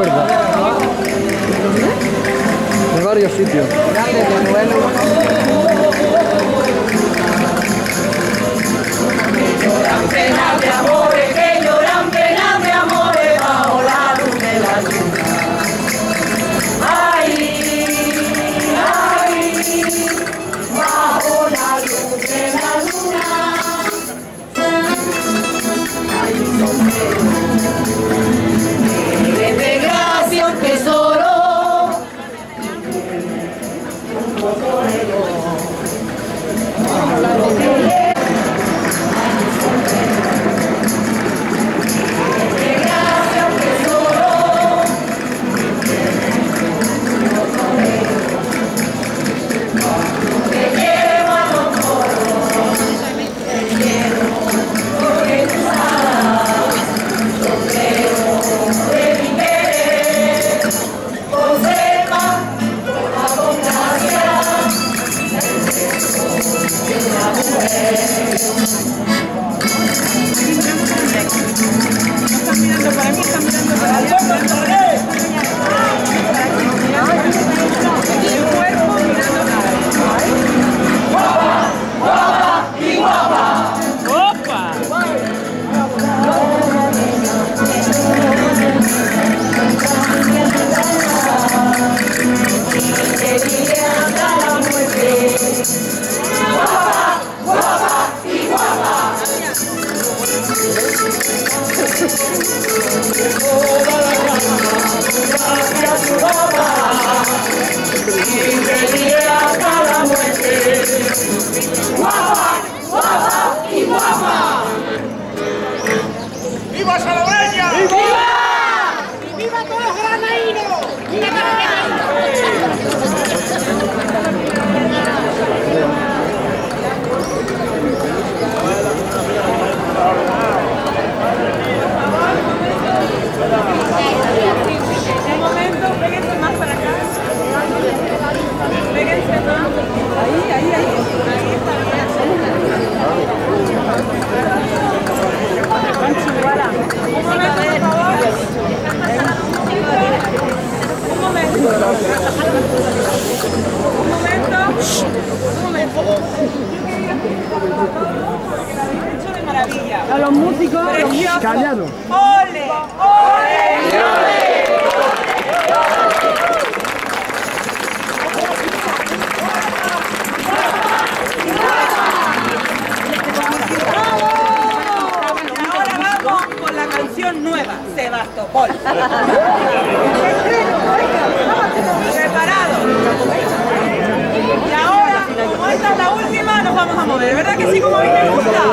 cuerda. De varios sitios. Penas de amores, que lloran penas de amores bajo la luz de la luna. Ay, ay, bajo la luz de la luna. Ay, sombrero, eres de gracia un tesoro, un cocodrilo. Están mirando para mí, están mirando para allá. El cuerpo mirando para allá. ¡Guapa! ¡Guapa y guapa! ¡Opa! Que vive hasta la muerte. ¡Guapa! ¡Guapa y guapa! Toda la cama, gracias su guapa. Y que vive hasta la muerte. ¡Guapa! ¡Guapa y guapa! ¡Viva Salobreña! ¡Viva! ¡Y viva todos los granadinos! Un momento, péguense más para acá. Péguense más. Ahí, ahí, ahí. Ahí está bien. Un momento, por favor. Un momento. Un momento. Porque la habéis hecho de maravilla. A los músicos, callados. ¡Ole! ¡Ole! Ahora vamos con la canción nueva, Sebastopol. Preparados. Y ahora, como esta es la última, nos vamos a mover. ¿Verdad que sí, como a mí me gusta?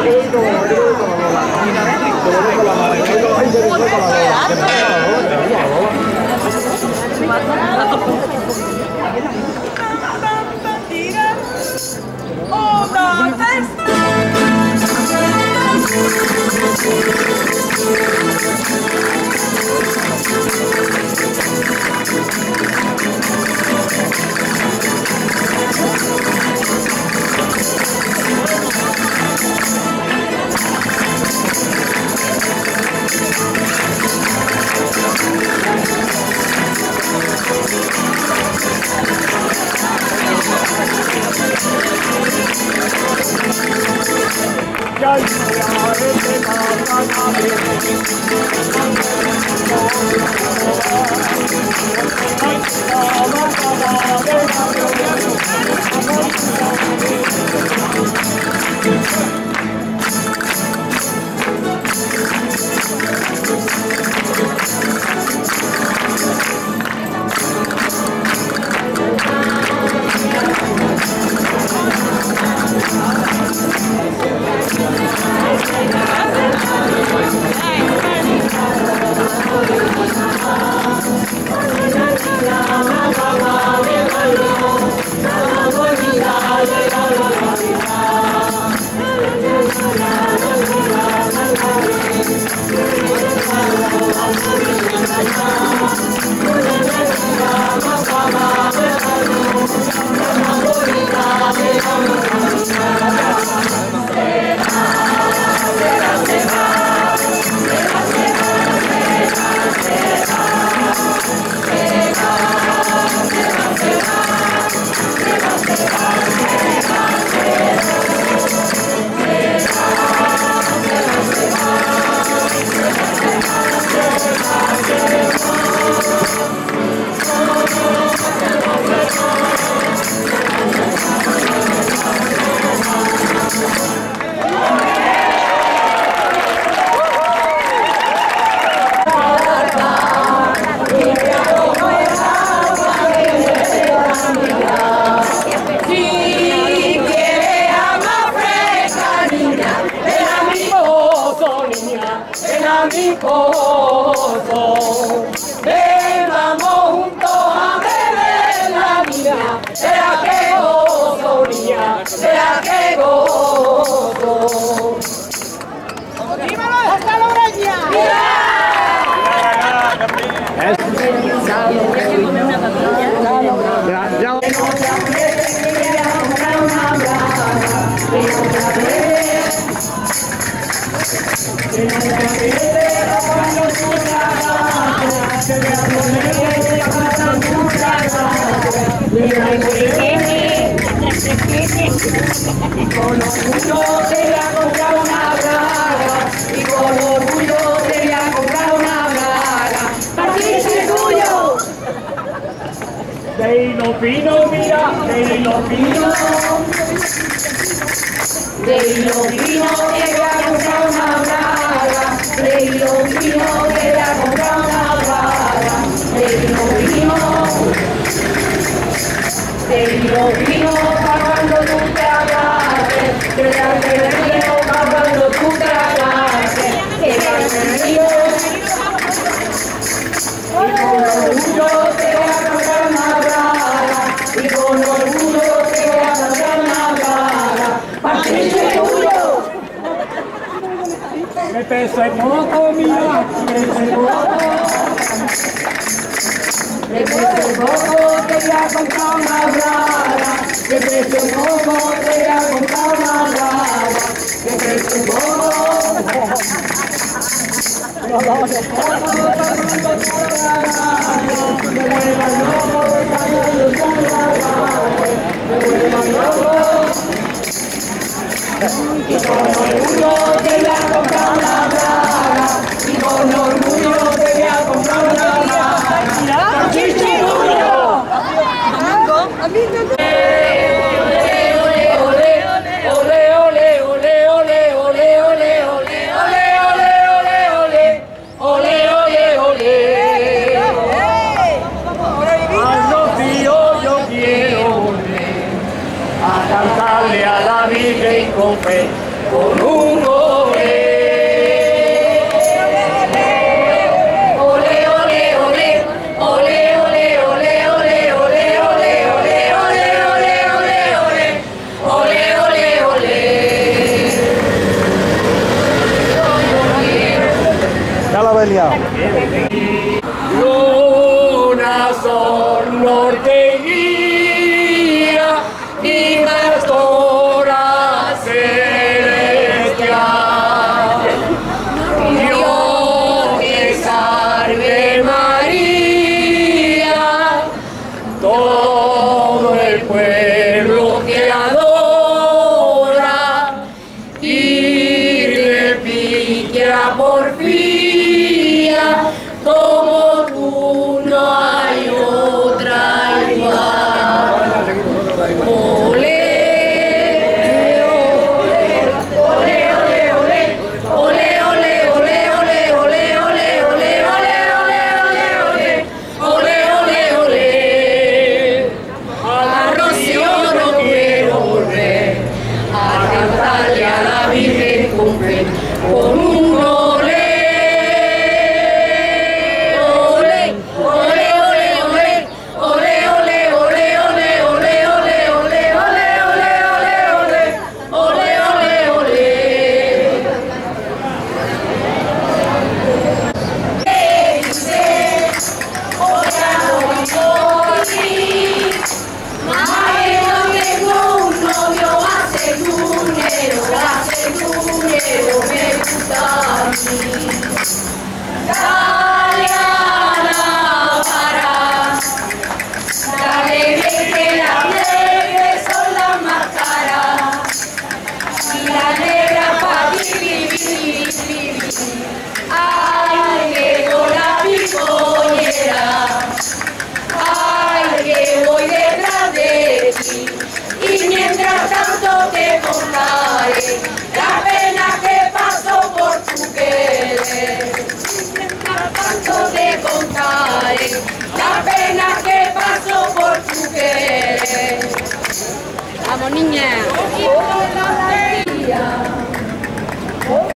mi coso. Ven, vamos juntos a beber la niña, será que gozo, niña, será que gozo. ¡Hasta la orilla! Y con orgullo te voy a comprar una braga, y con orgullo te voy a comprar una braga. ¡Patricio es tuyo! De hilo fino, mira, de hilo fino. De hilo fino te voy a comprar una braga, de hilo fino te voy a comprar una braga, de hilo fino. De hilo fino para cuando tú te agarres, que te arrepiento para cuando tú te agarres, que te arrepiento. Y con orgullo te voy a comprar una braga, y con orgullo te voy a comprar una braga. ¡Patricio es tuyo! Me pesa poco, mira, me pesa poco. De precio poco te voy a comprar una braga, de precio poco te voy a comprar una braga, de precio poco. Y con orgullo te voy a comprar una braga, y con orgullo te voy a comprar una braga. ¡Chichiruyo! Cantarle a la Virgen con fe, con un olé. Ole, ole, ole, ole, ole, ole, ole, ole, ole, ole, ole, ole, ole, ole, ole. Ya la habéis liado. Luna, sol, norte y guía, y pastora celestial. Dios te salve María, todo el pueblo que adora y repite a porfía, como tú no hay otra igual. Ole, a Rocío no quiero volver a cantarle a la Virgen con fe, con un olé. Ay, que con la picoñera, ay, que voy detrás de ti, y mientras tanto te contaré la pena que pasó por tu querer. Mientras tanto te contaré la pena que pasó por tu querer. Vamos, niña.